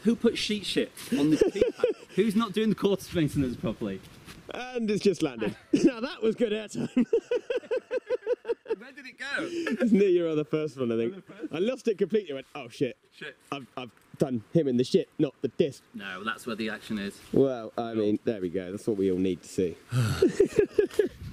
Who put sheet shit on this keypad? Who's not doing the quarters maintenance properly? And it's just landed. Now that was good airtime. Where did it go? It's near your other first one, I think. I lost it completely. I went, oh shit. Shit. I've done him in the shit, not the disc. No, that's where the action is. Well, I mean, there we go. That's what we all need to see.